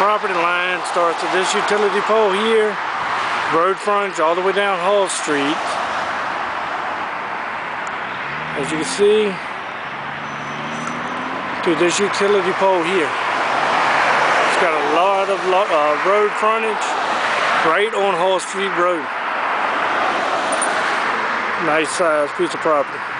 property line starts at this utility pole here, road frontage all the way down Hall Street. As you can see, to this utility pole here. It's got a lot of road frontage right on Hall Street Road. Nice size piece of property.